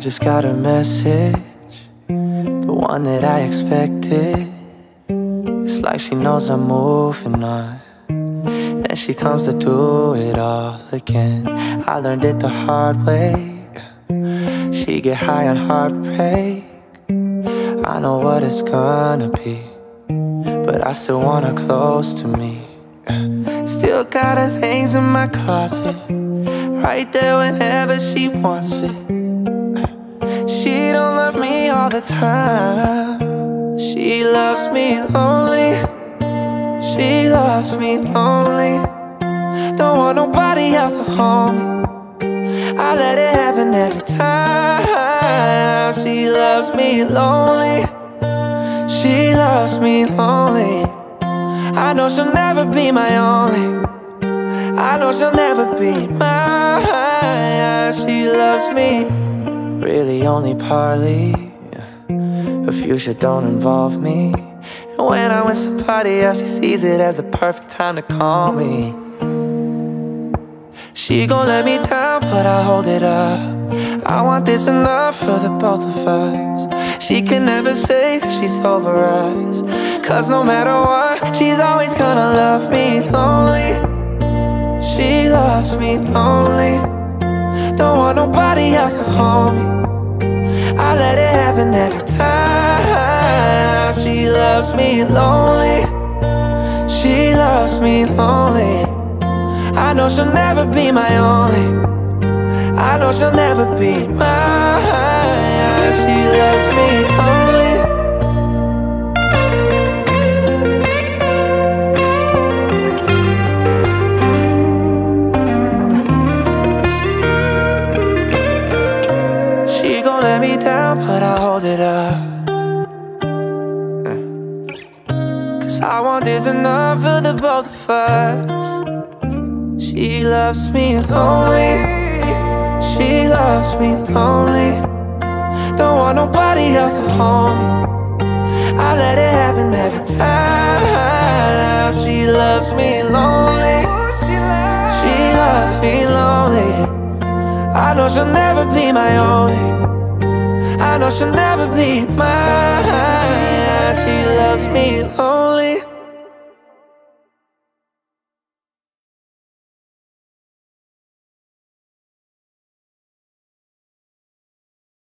just got a message, the one that I expected. It's like she knows I'm moving on, then she comes to do it all again. I learned it the hard way. She get high on heartbreak. I know what it's gonna be, but I still want her close to me. Still got her things in my closet, right there whenever she wants it. She don't love me all the time. She loves me lonely. She loves me lonely. Don't want nobody else to hold me. I let it happen every time. She loves me lonely. She loves me lonely. I know she'll never be my only. I know she'll never be mine. She loves me really only partly. Her future don't involve me. And when I'm with somebody else, she sees it as the perfect time to call me. She gon' let me down, but I hold it up. I want this enough for the both of us. She can never say that she's over us, 'cause no matter what, she's always gonna love me lonely. She loves me lonely. Don't want nobody else to hold me. I let it happen every time. She loves me lonely. She loves me lonely. I know she'll never be my only. I know she'll never be mine. She loves me only. She gon' let me down, but I hold it up. 'Cause I want this enough for the both of us. She loves me lonely. She loves me lonely. Don't want nobody else to hold me. I let it happen every time. She loves me lonely. She loves me lonely. I know she'll never be my only. I know she'll never be mine. She loves me lonely.